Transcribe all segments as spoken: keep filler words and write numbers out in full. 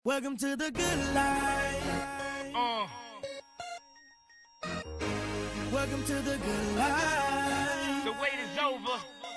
Welcome to the good life. Uh. Welcome to the good life. The wait is over.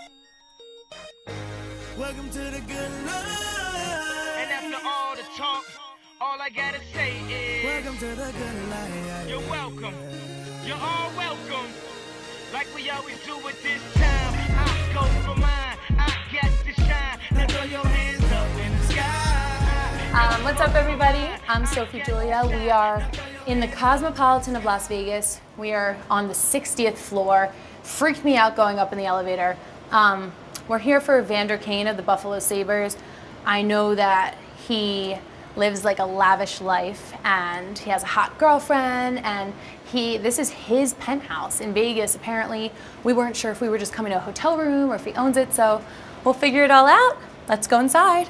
Welcome to the good life. And after all the talk, all I gotta say is welcome to the good life. You're welcome. You're all welcome. Like we always do at this time. I go for mine. I got to shine. Now throw your hands up in the sky. Um, what's up, everybody? I'm Sophie Julia. We are in the Cosmopolitan of Las Vegas. We are on the sixtieth floor. Freaked me out going up in the elevator. Um, we're here for Evander Kane of the Buffalo Sabres. I know that he lives like a lavish life and he has a hot girlfriend, and he this is his penthouse in Vegas. Apparently, we weren't sure if we were just coming to a hotel room or if he owns it, so we'll figure it all out. Let's go inside.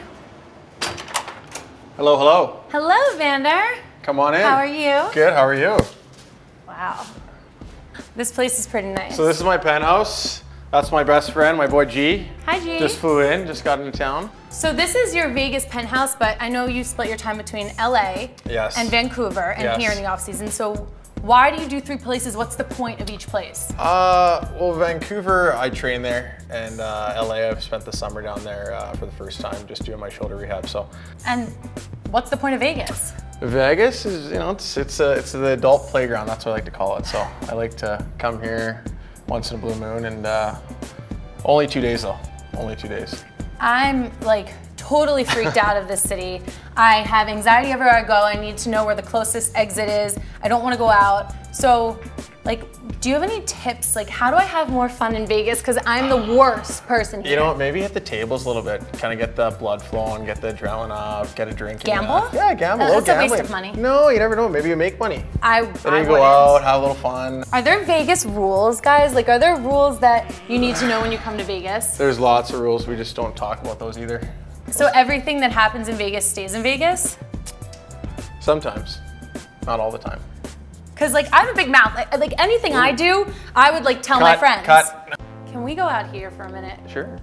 Hello, hello. Hello, Evander. Come on in. How are you? Good, how are you? Wow. This place is pretty nice. So this is my penthouse. That's my best friend, my boy G. Hi, G. Just flew in, just got into town. So this is your Vegas penthouse, but I know you split your time between L A yes. and Vancouver and yes. here in the off season. So why do you do three places? What's the point of each place? Uh, well, Vancouver, I train there, and uh, L A, I've spent the summer down there uh, for the first time, just doing my shoulder rehab. So. And what's the point of Vegas? Vegas is, you know, it's it's a, it's the adult playground. That's what I like to call it. So I like to come here once in a blue moon, and uh, only two days though. Only two days. I'm like totally freaked out of this city. I have anxiety everywhere I go. I need to know where the closest exit is. I don't want to go out. So, like, do you have any tips? Like, how do I have more fun in Vegas? Because I'm the worst person here. You know what, maybe hit the tables a little bit. Kind of get the blood flowing, get the adrenaline up, get a drink. Gamble? Yeah, gamble. No, Oh, that's a gambling. waste of money. No, you never know. Maybe you make money. I, Then I you go wouldn't. out, have a little fun. Are there Vegas rules, guys? Like, are there rules that you need to know when you come to Vegas? There's lots of rules. We just don't talk about those either. So everything that happens in Vegas stays in Vegas? Sometimes, not all the time. Because, like, I have a big mouth. Like, like anything Ooh. I do, I would, like, tell cut, my friends. Cut. Can we go out here for a minute? Sure.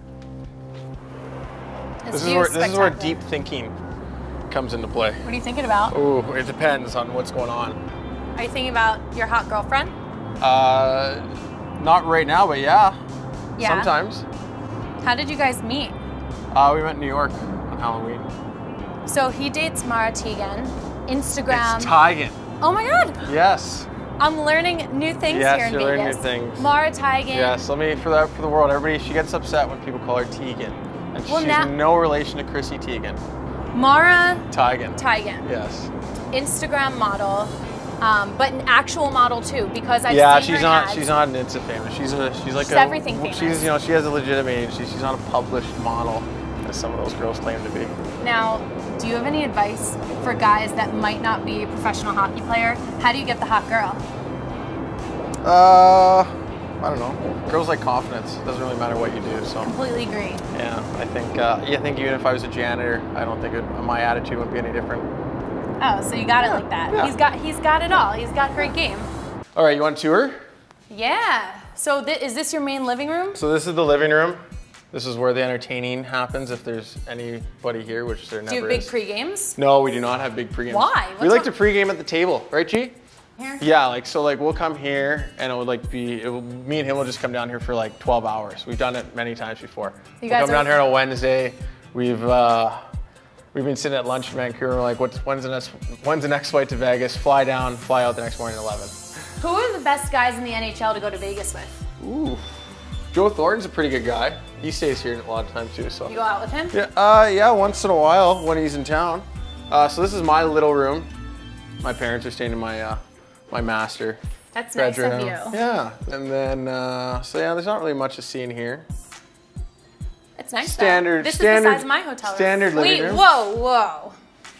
This, This is view where this is where spectacular. deep thinking comes into play. What are you thinking about? Ooh, it depends on what's going on. Are you thinking about your hot girlfriend? Uh, not right now, but yeah. Yeah. Sometimes. How did you guys meet? Uh, we met in New York on Halloween. So he dates Mara Tegan. Instagram. It's Tigan. Oh my God. Yes. I'm learning new things Yes, here in you're learning Vegas. new things. Mara Tegan. Yes, let me, for that, for the world, everybody, she gets upset when people call her Tegan. And Well, she's now- no relation to Chrissy Teigen. Mara Tigan. Tegan. Yes. Instagram model, um, but an actual model too, because I've Yeah, seen she's her not. ads. She's not an Insta famous. She's a. She's like She's a. everything famous. She's, you know, she has a legitimate agency. She's not a published model, as some of those girls claim to be. Now, do you have any advice for guys that might not be a professional hockey player? How do you get the hot girl? Uh, I don't know. Girls like confidence. It doesn't really matter what you do. So. Completely agree. Yeah, I think. Uh, yeah, I think even if I was a janitor, I don't think it, my attitude would be any different. Oh, so you got Yeah, it like that. yeah. He's got he's got it all. He's got great game. All right, you want a tour? Yeah. So th is this your main living room? So this is the living room. This is where the entertaining happens if there's anybody here, which there Do you never have big is. pre-games? No, we do not have big pre-games. Why? We What's like wrong? to pre-game at the table, right, G? Here? Yeah, like so, like we'll come here and it would like be, it will, me and him will just come down here for like twelve hours. We've done it many times before. You we'll guys come are- down here on a Wednesday. We've uh, we've been sitting at lunch in Vancouver. We're like, what's when's the next when's the next flight to Vegas? Fly down, fly out the next morning at eleven. Who are the best guys in the N H L to go to Vegas with? Ooh, Joe Thornton's a pretty good guy. He stays here a lot of times too. So. You go out with him? Yeah, uh, yeah, once in a while when he's in town. Uh, so this is my little room. My parents are staying in my uh, my master. That's nice of bedroom. you. Yeah, and then uh, so yeah, there's not really much to see in here. It's nice. Standard- Though. This standard- is the size of my hotel room. standard living Wait, room. whoa, whoa.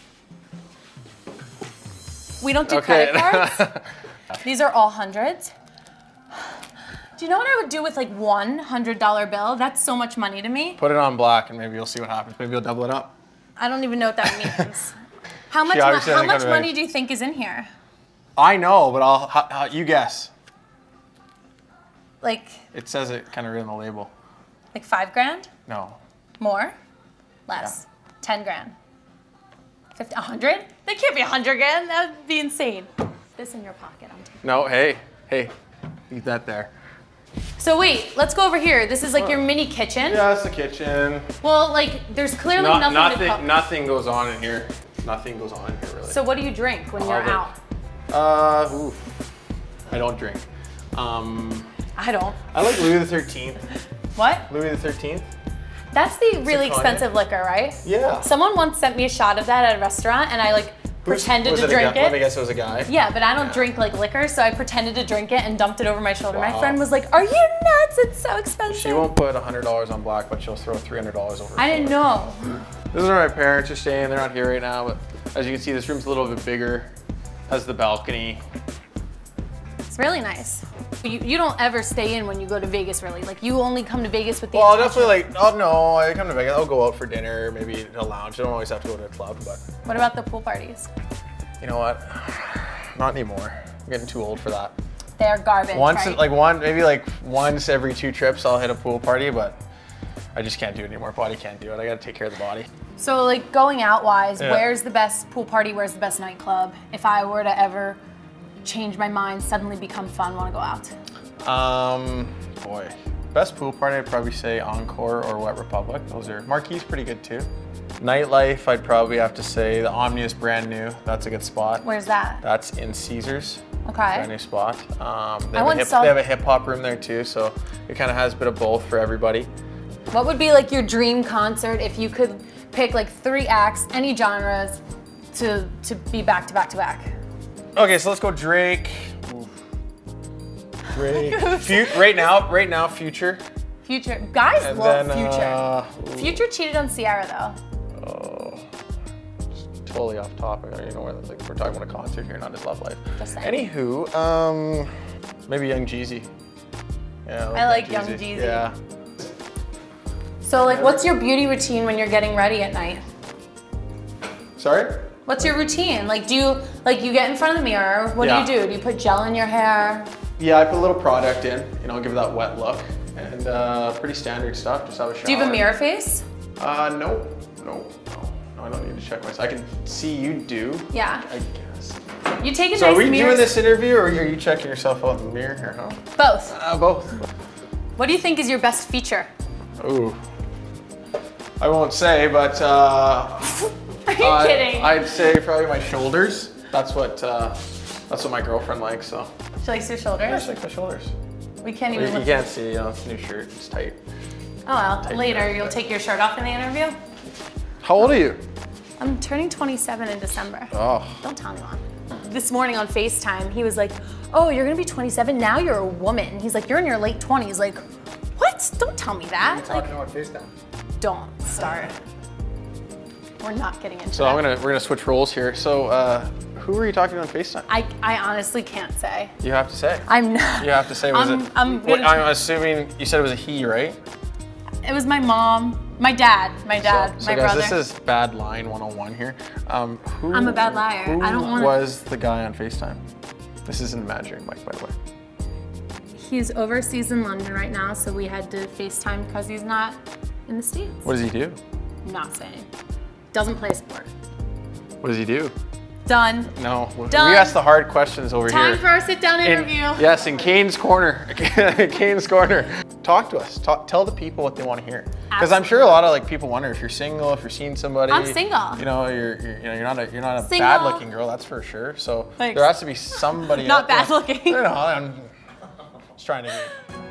We don't do Okay. credit cards. These are all hundreds. Do you know what I would do with like one hundred dollar bill? That's so much money to me. Put it on black, and maybe you'll see what happens. Maybe you'll double it up. I don't even know what that means. How much? She mo- obviously how doesn't much go to money Vegas. do you think is in here? I know, but I'll how, how, you guess. Like, It says it kind of in the label. like five grand? No. More? Less? Ten grand? fifty, a hundred? That can't be a hundred grand. That would be insane. This in your pocket. I'm taking. No, hey, hey, leave that there. So wait, let's go over here. This is like your mini kitchen. Yeah, that's the kitchen. Well, like there's clearly Not, nothing, nothing to cook. Nothing goes on in here. Nothing goes on in here, really. So what do you drink when you're Love it. out? Uh, ooh, I don't drink. Um, I don't. I like Louis the thirteenth. What? Louis the thirteenth. That's the really cognac. expensive liquor, right? Yeah. Someone once sent me a shot of that at a restaurant, and I like Who's- pretended was to it a drink guy? it. Let me guess, it was a guy. Yeah, but I don't Yeah. drink like liquor, so I pretended to drink it and dumped it over my shoulder. My Wow. friend was like, "Are you nuts? It's so expensive." She won't put one hundred dollars on black, but she'll throw three hundred dollars over. I didn't know. This is where my parents are staying. They're not here right now, but as you can see, this room's a little bit bigger. Has the balcony. It's really nice. You, you don't ever stay in when you go to Vegas, really. Like you only come to Vegas with the. Well, I'll intention- definitely like. Oh no, I come to Vegas. I'll go out for dinner, maybe in a lounge. I don't always have to go to a club, but What about the pool parties? you know what? Not anymore. I'm getting too old for that. They are garbage. Once, right? like one, maybe like once every two trips, I'll hit a pool party, but I just can't do it anymore. Body can't do it. I gotta take care of the body. So like going out wise, Yeah. where's the best pool party? Where's the best nightclub? If I were to ever change my mind, suddenly become fun, want to go out. Um, boy, best pool party, I'd probably say Encore or Wet Republic. Those are, Marquis pretty good too. Nightlife, I'd probably have to say the Omni is brand new. That's a good spot. Where's that? That's in Caesars. Okay. Brand new spot. Um, they, I have a once hip, saw- they have a hip hop room there too, so it kind of has a bit of both for everybody. What would be like your dream concert if you could pick like three acts, any genres, to to be back to back to back? Okay, so let's go Drake. Ooh. Drake. Fu- right now, right now, Future. Future. Guys And love then, Future. uh, ooh. Future cheated on Ciara though. Oh, just totally off topic. I don't even know where like we're talking about a concert here, not his love life. Just saying. Anywho, um, maybe Young Jeezy. Yeah, I like Young Jeezy. Yeah. So like, what's your beauty routine when you're getting ready at night? Sorry? What's your routine? Like, do you like you get in front of the mirror? What Yeah. do you do? Do you put gel in your hair? Yeah, I put a little product in, you know, give it that wet look, and uh, pretty standard stuff. Just have a shower. Do you have a mirror face? Uh, no, no, no, no. I don't need to check myself. I can see you do. Yeah. I guess. You take a So nice are we mirror. doing this interview, or are you checking yourself out in the mirror here, huh? Both. Uh, both. What do you think is your best feature? Ooh. I won't say, but uh, Are you I- kidding? I'd say probably my shoulders. That's what uh, that's what my girlfriend likes. So She likes your yeah, shoulders. she likes my shoulders. We can't You, even. you Look. can't see, you know, it's a new shirt. It's tight. Oh well. Take Later, that. you'll take your shirt off in the interview. How old are you? I'm turning twenty-seven in December. Oh, Don't tell anyone. This morning on FaceTime, he was like, "Oh, you're gonna be twenty-seven now. You're a woman." He's like, "You're in your late twenties." Like, what? Don't tell me that. Like, Talking on FaceTime. don't start. We're not getting into so that. I'm gonna we're gonna switch roles here. So uh, who were you talking to on FaceTime? I, I honestly can't say. You have to say. I'm not. You have to say. Was I'm, it? I'm, What, gonna- I'm assuming you said it was a he, right? It was my mom, my dad, my dad, so, my so guys, brother. this is bad line one oh one here. Um, who, I'm a bad liar. Who I don't wanna- was the guy on FaceTime? This is an imaginary mic, by the way. He's overseas in London right now, so we had to FaceTime because he's not in the States. What does he do? Not saying. Doesn't play sport. What does he do? Done. No, we Done. ask the hard questions over Time here. for our sit-down In- interview. yes, in Kane's corner. Kane's corner. Talk to us. Talk, tell the people what they want to hear. Because I'm sure a lot of like people wonder if you're single, if you're seeing somebody. I'm single. You know, you're, you're you know you're not a you're not a Single. bad-looking girl. That's for sure. So Thanks. there has to be somebody. Not out there- bad-looking. No, no, I'm just trying to. Get,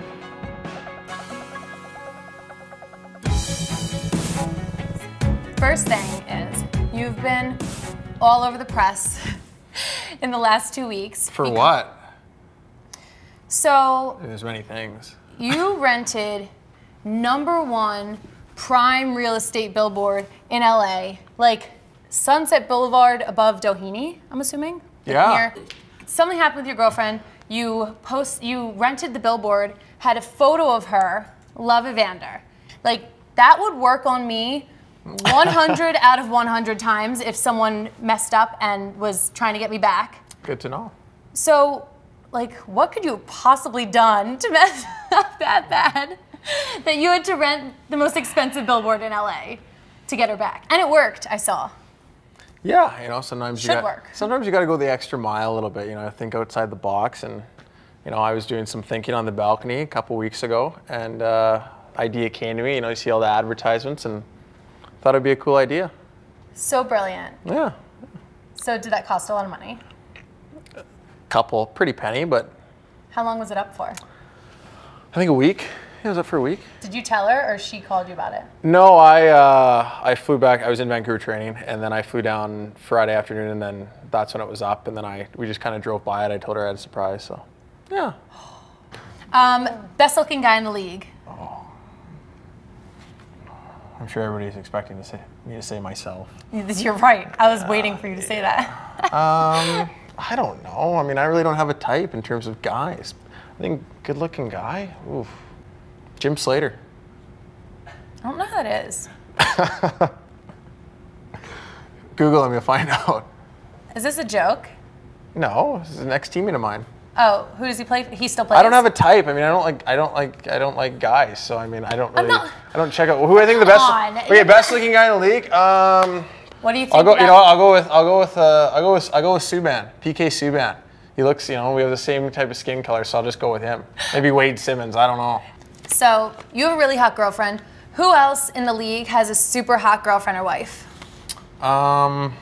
First thing is, you've been all over the press in the last two weeks. for because- what? So There's many things. you rented number one prime real estate billboard in L A, like Sunset Boulevard above Doheny, I'm assuming? Like Yeah. near- Something happened with your girlfriend. You post, you rented the billboard, had a photo of her, love Evander. Like that would work on me one hundred out of one hundred times if someone messed up and was trying to get me back. Good to know. So, like, what could you have possibly done to mess up that bad that you had to rent the most expensive billboard in L A to get her back? And it worked, I saw. Yeah, you know, sometimes Should you got, work. sometimes you got to go the extra mile a little bit. You know, think outside the box. And you know, I was doing some thinking on the balcony a couple weeks ago, and uh, idea came to me. You know, you see all the advertisements, and thought it'd be a cool idea. So brilliant. Yeah. So did that cost a lot of money? Couple, pretty penny, but How long was it up for? I think a week. Yeah, it was up for a week. Did you tell her, or she called you about it? No, I uh, I flew back. I was in Vancouver training, and then I flew down Friday afternoon, and then that's when it was up. And then I we just kind of drove by it. I told her I had a surprise. So, yeah. Um, best looking guy in the league. I'm sure everybody's expecting to say, me to say myself. You're right. I was waiting for you to say that. um, I don't know. I mean, I really don't have a type in terms of guys. I think good-looking guy. Oof. Jim Slater. I don't know who that is. Google him, you'll find out. Is this a joke? No, this is an ex-teammate of mine. Oh, who does he play? He still plays? I don't have a type. I mean, I don't like, I don't like, I don't like guys. So I mean, I don't really, not, I don't check out who I think the best. on. Okay, best looking guy in the league. Um, What do you think? I'll go. about, You know, I'll go with, I'll go with, uh, I'll go with, I'll go with Subban, P K Subban. He looks, you know, we have the same type of skin color, so I'll just go with him. Maybe Wade Simmons. I don't know. So you have a really hot girlfriend. Who else in the league has a super hot girlfriend or wife? Um,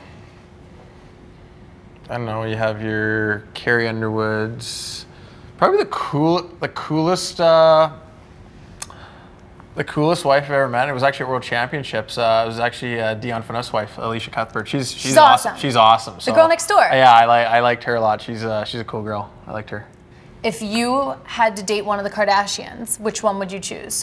I don't know. You have your Carrie Underwoods. Probably the cool, the coolest, uh, the coolest wife I've ever met. It was actually at World Championships. Uh, it was actually uh, Dion Phaneuf's wife, Alicia Cuthbert. She's she's, She's awesome. awesome. She's awesome. So, The girl next door. Yeah, I like I liked her a lot. She's uh, she's a cool girl. I liked her. If you had to date one of the Kardashians, which one would you choose?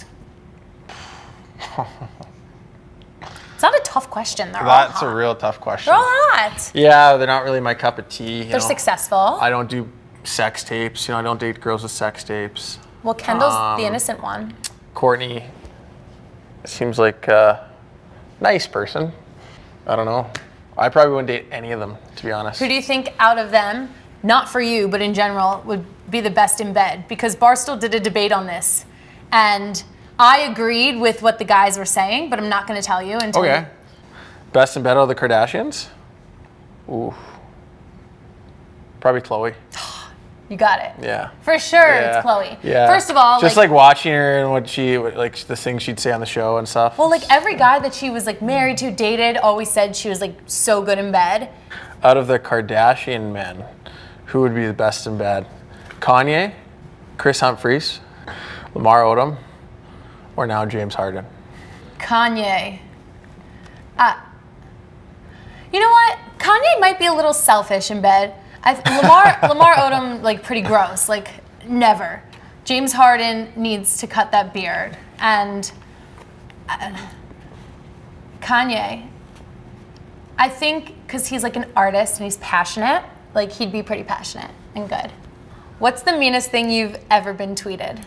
It's not a tough question. They're That's all a hot. real tough question. They're all hot. Yeah, they're not really my cup of tea. you They're know. successful. I don't do sex tapes. You know, I don't date girls with sex tapes. Well, Kendall's Um, the innocent one. Courtney seems like a nice person. I don't know. I probably wouldn't date any of them, to be honest. Who do you think out of them, not for you, but in general, would be the best in bed? Because Barstool did a debate on this, and I agreed with what the guys were saying, but I'm not going to tell you until. Okay. Best in bed out of the Kardashians? Ooh. Probably Khloe. You got it. Yeah. For sure, Yeah. it's Chloe. Yeah. First of all, just like, like watching her and what she, like the things she'd say on the show and stuff. well, like every guy that she was like married to, dated, always said she was like so good in bed. Out of the Kardashian men, who would be the best in bed? Kanye, Chris Humphries, Lamar Odom, or now James Harden? Kanye. Uh, you know what? Kanye might be a little selfish in bed. I, Lamar Lamar Odom, like pretty gross. Like never. James Harden needs to cut that beard. And uh, Kanye, I think because he's like an artist and he's passionate, like he'd be pretty passionate and good. What's the meanest thing you've ever been tweeted?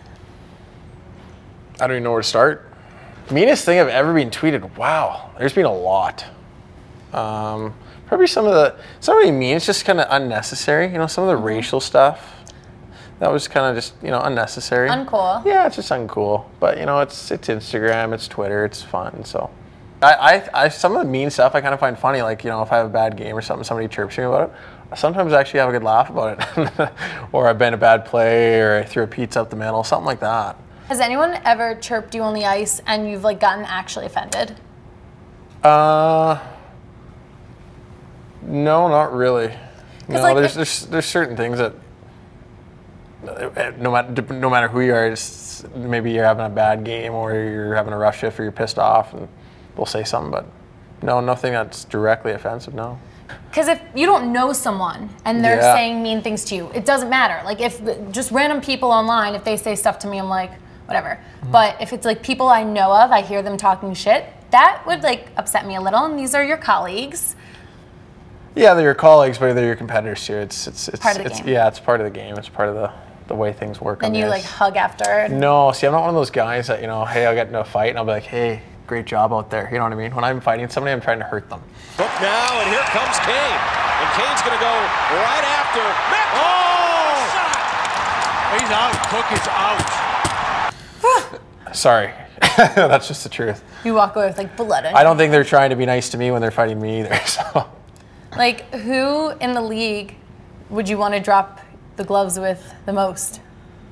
I don't even know where to start. Meanest thing I've ever been tweeted? Wow, there's been a lot. Um, probably some of the, it's not really mean, it's just kind of unnecessary. You know, some of the mm-hmm. racial stuff, that was kind of just, you know, unnecessary. Uncool. Yeah, it's just uncool. But, you know, it's it's Instagram, it's Twitter, it's fun, so. I, I, I some of the mean stuff I kind of find funny, like, you know, if I have a bad game or something, somebody chirps me about it, sometimes I actually have a good laugh about it. Or I've been a bad play, or I threw a pizza up the middle, something like that. Has anyone ever chirped you on the ice and you've like gotten actually offended? Uh, no, not really. No, like there's, if- there's there's certain things that no matter no matter who you are, it's, maybe you're having a bad game or you're having a rough shift or you're pissed off, and they'll say something. But no, nothing that's directly offensive. No. Because if you don't know someone and they're Yeah. saying mean things to you, it doesn't matter. Like if just random people online, if they say stuff to me, I'm like, whatever. Mm-hmm. But if it's like people I know of, I hear them talking shit, that would like upset me a little. And these are your colleagues. Yeah, they're your colleagues, but they're your competitors too. It's it's it's, Part of the it's game. yeah, it's part of the game. It's part of the, the way things work. And on you the like ice. hug after. No, see, I'm not one of those guys that, you know, hey, I'll get into a fight and I'll be like, hey, great job out there. You know what I mean? When I'm fighting somebody, I'm trying to hurt them. Look now, and here comes Kane. And Kane's going to go right after. Oh! He's out. Cook is out. Sorry. That's just the truth. You walk away with like blood on I don't think they're trying to be nice to me when they're fighting me either. So. Like, who in the league would you want to drop the gloves with the most?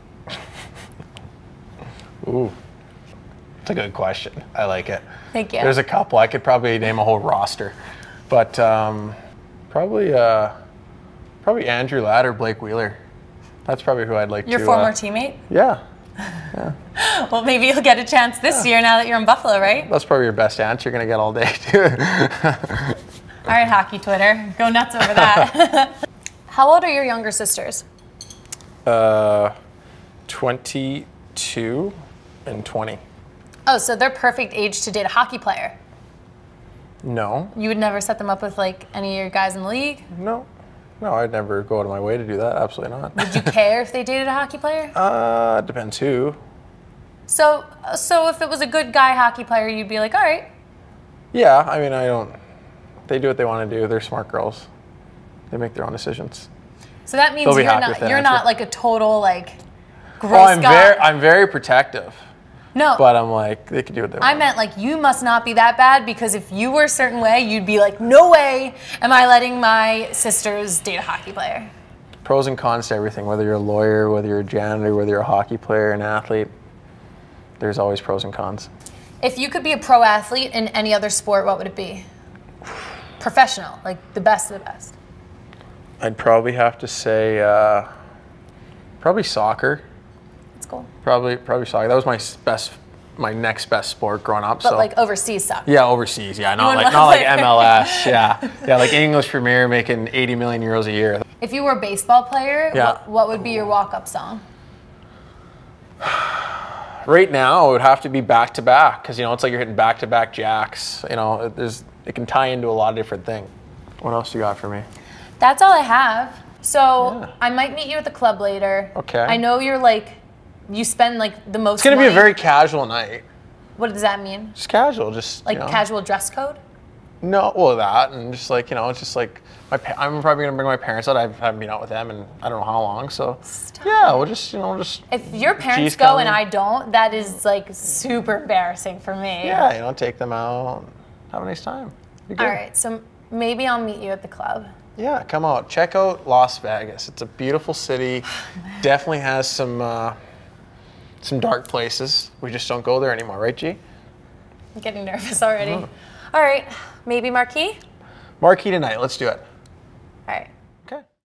Ooh, that's a good question. I like it. Thank you. There's a couple. I could probably name a whole roster, but um, probably uh, probably Andrew Ladd or Blake Wheeler. That's probably who I'd like Your to. Your former uh, teammate? Yeah. yeah. Well, maybe you'll get a chance this Yeah. year now that you're in Buffalo, right? That's probably your best answer you're gonna get all day too. All right, hockey Twitter, go nuts over that. How old are your younger sisters? Uh, twenty-two and twenty. Oh, so they're perfect age to date a hockey player. No. You would never set them up with like any of your guys in the league? No. No, I'd never go out of my way to do that. Absolutely not. Would you care if they dated a hockey player? Uh, depends who. So, so if it was a good guy hockey player, you'd be like, all right. Yeah, I mean, I don't. They do what they want to do. They're smart girls. They make their own decisions. So that means They'll be you're happy not with that you're answer. not like a total like gross Oh, I'm guy. very, I'm very protective. No, But I'm like, they can do what they I want. meant like you must not be that bad, because if you were a certain way, you'd be like, no way am I letting my sisters date a hockey player. Pros and cons to everything. Whether you're a lawyer, whether you're a janitor, whether you're a hockey player, an athlete, there's always pros and cons. If you could be a pro athlete in any other sport, what would it be? Professional, like the best of the best. I'd probably have to say, uh, probably soccer. That's cool. Probably, probably soccer. That was my s- best, my next best sport growing up. But so. like overseas soccer. Yeah, overseas. Yeah, not wouldn't like wanna not like play. M L S. Yeah, yeah, like English Premier making eighty million euros a year. If you were a baseball player, Yeah. what, what would be your walk-up song? Right now, it would have to be back to back because you know it's like you're hitting back to back jacks. You know, there's it can tie into a lot of different things. What else you got for me? That's all I have. So Yeah. I might meet you at the club later. Okay. I know you're like, you spend like the most It's gonna be a money- very casual night. What does that mean? Just casual, just Like you know. casual dress code? No, well that and just like you know, it's just like my. Pa- I'm probably gonna bring my parents out. I haven't been out with them, and I don't know how long. So Stop yeah, it. we'll just you know just If your parents G's go and coming. I don't, that is like super embarrassing for me. yeah, you know, take them out, have a nice time. Be good. All right, so maybe I'll meet you at the club. Yeah, come out. Check out Las Vegas. It's a beautiful city. Definitely has some uh, some dark places. We just don't go there anymore, right, G? I'm getting nervous already. All right, maybe Marquis? Marquee tonight. Let's do it. All right.